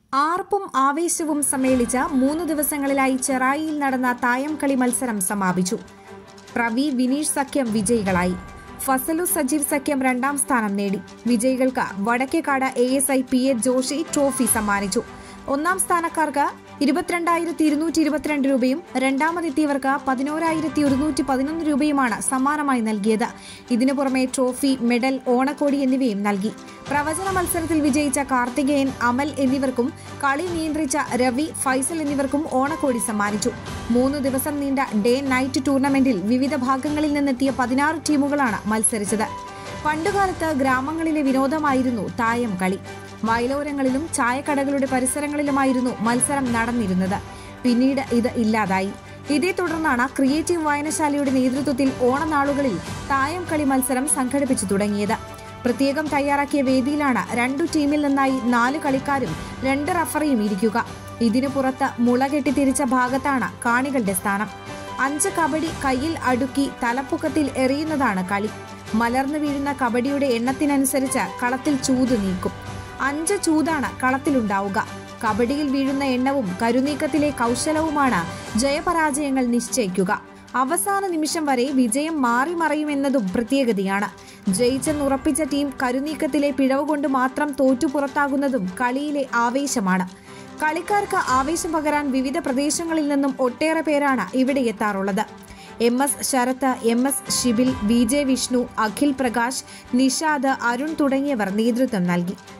ആർപ്പും ആവേശവും സമ്മേളിച്ച 3 ദിവസങ്ങളിലായി ചെറായിയിൽ നടന്ന തായം കളി മത്സരം സമാപിച്ചു. പ്രവി വിനീഷ് സഖ്യം വിജയികളായി. ഫസലു സജീവ് സഖ്യം 2ാം സ്ഥാനം നേടി. വിജയികൾക്ക് Vadakkekad ASI PA Joshi trophy സമ്മാനിച്ചു. 1ാം സ്ഥാനക്കാർക്ക് 22,222 രൂപയും രണ്ടാമതെത്തിയവർക്ക് 11,111 രൂപയുമാണ് സമ്മാനമായി നൽകിയത്. ഇതിനു പുറമെ ട്രോഫി, മെഡൽ, ഓണക്കോടി എന്നിവയും നൽകി. പ്രവചന മത്സരത്തിൽ വിജയിച്ച കാർത്തികേയൻ, അമൽ എന്നിവർക്കും കളി നിയന്ത്രിച്ച രവി, ഫൈസൽ എന്നിവർക്കും ഓണക്കോടി സമ്മാനിച്ചു. 3 ദിവസം നീണ്ട ഡേ നൈറ്റ് ടൂർണമെന്റിൽ വിവിധ ഭാഗങ്ങളിൽ നിന്നെത്തിയ 16 ടീമുകളാണ് മത്സരിച്ചത്. പണ്ടുകാലത്ത് ഗ്രാമങ്ങളിലെ വിനോദമായിരുന്നു തായം കളി. വയലോരങ്ങളിലും ചായക്കടകളുടെ പരിസരങ്ങളിലുമായിരുന്നു മത്സരം നടന്നിരുന്നത്. പിന്നീട് ഇത് ഇല്ലാതായി. ഇതേ തുടർന്നാണ് ക്രിയേറ്റീവ് വായനശാലയുടെ നേതൃത്വത്തിൽ ഓണനാളുകളിൽ തായം കളി മത്സരം സംഘടിപ്പിച്ചു തുടങ്ങിയത്. പ്രത്യേകം തയ്യാറാക്കിയ വേദിയിലാണ് 2 ടീമിൽ നിന്നായി 4 കളിക്കാരും 2 റഫറിയും ഇരിക്കുക. ഇതിനു പുറത്ത് മുള കെട്ടിത്തിരിച്ച ഭാഗത്താണ് കാണികളുടെ സ്ഥാനം. 5 കബഡി കയ്യിൽ അടുക്കി തലപ്പൊക്കത്തിൽ എറിയുന്നതാണ് കളി. മലർന്നു വീഴുന്ന കബഡിയുടെ എണ്ണത്തിനനുസരിച്ച് കളത്തിൽ ചൂത് നീക്കും. 5 ചൂതാണ് കളത്തിലുണ്ടാവുക. കബഡിയിൽ വീഴുന്ന എണ്ണവും കരുനീക്കത്തിലെ കൗശലവുമാണ് ജയപരാജയങ്ങൾ നിശ്ചയിക്കുക. അവസാന നിമിഷം വരെ വിജയം മാറി മറയുമെന്നതും പ്രത്യേകതയാണ്. ജയിച്ചെന്നുറപ്പിച്ച ടീം കരുനീക്കത്തിലെ പിഴവ് കൊണ്ട് മാത്രം തോറ്റു പുറത്താകുന്നതും കളിയിലെ ആവേശമാണ്. കളിക്കാർക്ക് ആവേശം പകരാൻ വിവിധ പ്രദേശങ്ങളിൽ നിന്നും ഒട്ടേറെ പേരാണ് ഇവിടെ എത്താറുള്ളത്. MS Sarath, MS Shibil, VJ Vishnu, Akhil Prakash, Nishad, Arun തുടങ്ങിയവർ നേതൃത്വം നൽകി.